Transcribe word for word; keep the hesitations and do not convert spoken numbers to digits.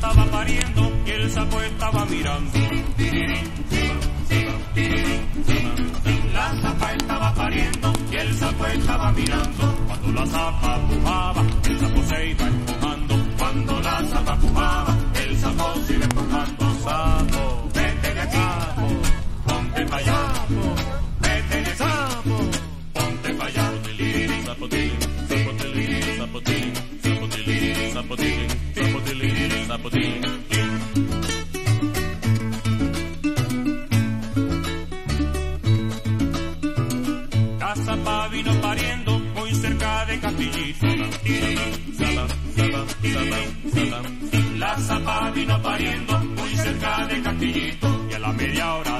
estaba pariendo y el sapo estaba mirando. La zapa estaba pariendo y el sapo estaba mirando. Cuando la zapa pujaba, el sapo se iba empujando. Cuando la zapa pujaba, el sapo se iba empujando. Sapo, vete de aquí, sapo, ponte pa' allá, vete de sapo, ponte pa' allá. Zapotilín, zapotilín, zapotilín, zapotilín, zapotilín, zapotilín, zapotilín. La zapa vino pariendo muy cerca de Castillito. La zapa vino pariendo muy cerca de Castillito. Y a la media hora